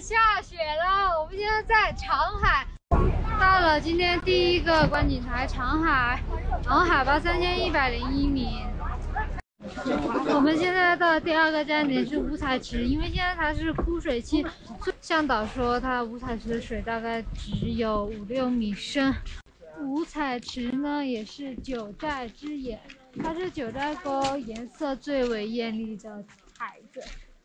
下雪了，我们现在在长海，到了今天第一个观景台长海，然后海拔3101米。我们现在到第二个站点是五彩池，因为现在它是枯水期，向导说它五彩池的水大概只有5、6米深。五彩池呢也是九寨之眼，它是九寨沟颜色最为艳丽的海子。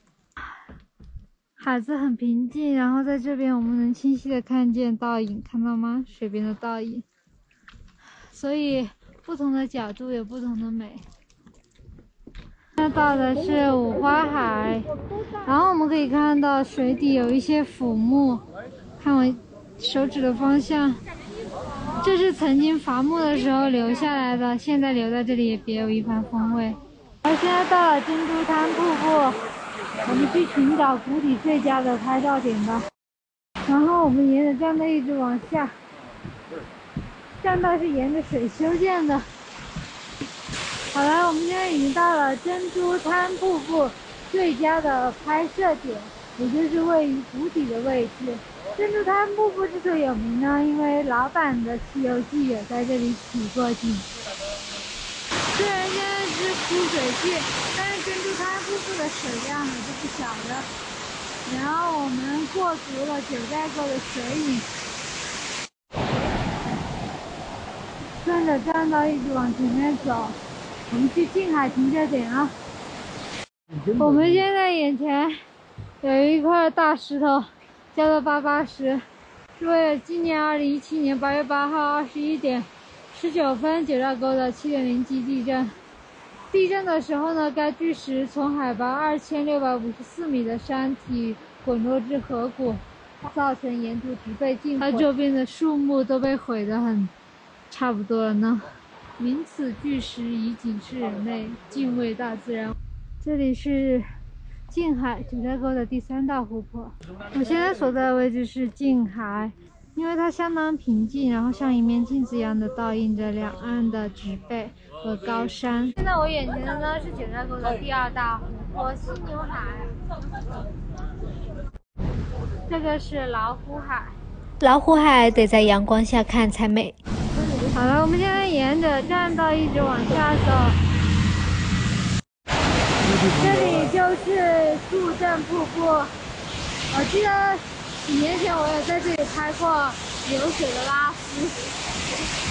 海子很平静，然后在这边我们能清晰的看见倒影，看到吗？水边的倒影。所以不同的角度有不同的美。看到的是五花海，然后我们可以看到水底有一些腐木，看我手指的方向，这是曾经伐木的时候留下来的，现在留在这里也别有一番风味。而现在到了珍珠滩瀑布，我们去寻找谷底最佳的拍照点吧。然后我们沿着栈道一直往下，栈道是沿着水修建的。好了，我们现在已经到了珍珠滩瀑布最佳的拍摄点，也就是位于谷底的位置。珍珠滩瀑布之所以有名呢，因为老版的《西游记》也在这里取过景。虽然现在是枯水季，但是珍珠滩瀑布的水量还是不小的。然后我们过足了九寨沟的水影，顺着栈道一直往前面走，我们去静海停车点啊。我们现在眼前有一块大石头，叫做88石，是为了纪念2017年8月8号21点19分九寨沟的7.0级地震。地震的时候呢，该巨石从海拔2654米的山体滚落至河谷，造成沿途植被尽毁，它周边的树木都被毁得很差不多了呢。名此巨石以警示人类敬畏大自然。这里是静海，九寨沟的第3大湖泊。我现在所在的位置是静海，因为它相当平静，然后像一面镜子一样的倒映着两岸的植被和高山。现在我眼前的呢是九寨沟的第2大湖泊犀牛海，这个是老虎海。 老虎海得在阳光下看才美。 好了，我们现在沿着栈道一直往下走，这里就是柱镇瀑布。我记得几年前我也在这里拍过流水的拉丝。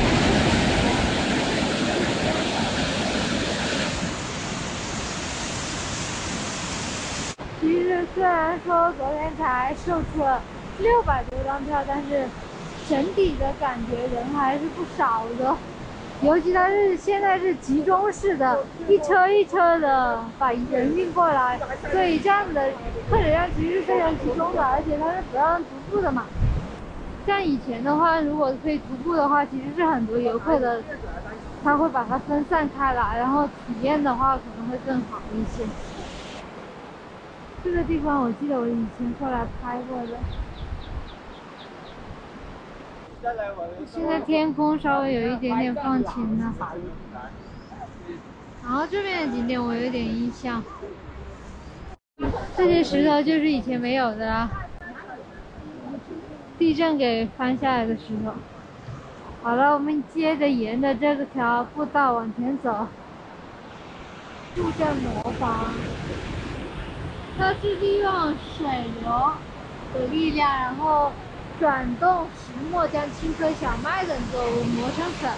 其实虽然说昨天才售出了600多张票，但是整体的感觉人还是不少的。尤其它是现在是集中式的，一车一车的把人运过来，所以这样子的客流量其实是非常集中的，而且它是不让徒步的嘛。像以前的话，如果可以徒步的话，其实是很多游客的，他会把它分散开来，然后体验的话可能会更好一些。这个地方我记得我以前过来拍过的。现在天空稍微有一点点放晴了，然后这边的景点我有点印象，这些石头就是以前没有的啦，地震给翻下来的石头。好了，我们接着沿着这条步道往前走。柱镇磨坊，它是利用水流的力量，然后转动石磨，将青稞、小麦等作物磨成粉。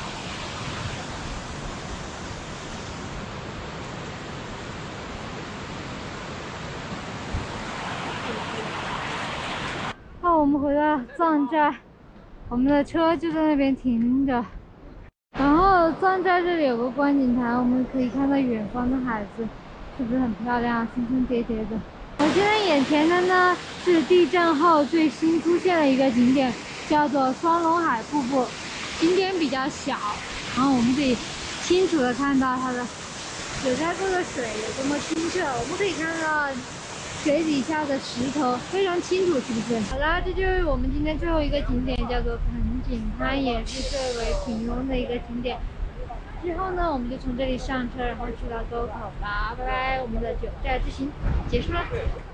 我们回到藏寨，我们的车就在那边停着。然后藏寨这里有个观景台，我们可以看到远方的海子，是不是很漂亮，层层叠叠的。我现在眼前的呢是地震后最新出现的一个景点，叫做双龙海瀑布。景点比较小，然后我们可以清楚的看到它的九寨沟的水有多么清澈，我们可以看到水底下的石头非常清楚，是不是？好啦，这就是我们今天最后一个景点，叫做盆景滩，也是最为平庸的一个景点。之后呢，我们就从这里上车，然后去到沟口吧。拜拜，我们的九寨之行结束了。